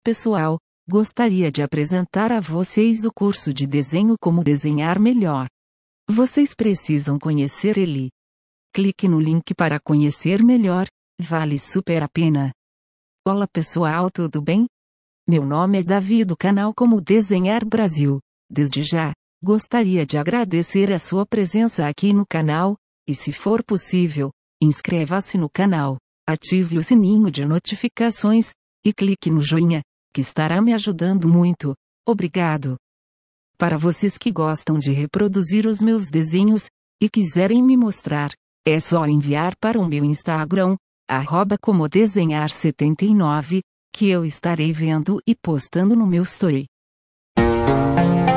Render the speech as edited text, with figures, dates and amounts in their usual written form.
pessoal, gostaria de apresentar a vocês o curso de desenho Como Desenhar Melhor. Vocês precisam conhecer ele. Clique no link para conhecer melhor, vale super a pena. Olá pessoal, tudo bem? Meu nome é Davi do canal Como Desenhar Brasil. Desde já, gostaria de agradecer a sua presença aqui no canal, e se for possível, inscreva-se no canal, ative o sininho de notificações, e clique no joinha, que estará me ajudando muito. Obrigado. Para vocês que gostam de reproduzir os meus desenhos, e quiserem me mostrar, é só enviar para o meu Instagram, @comodesenhar79, que eu estarei vendo e postando no meu story.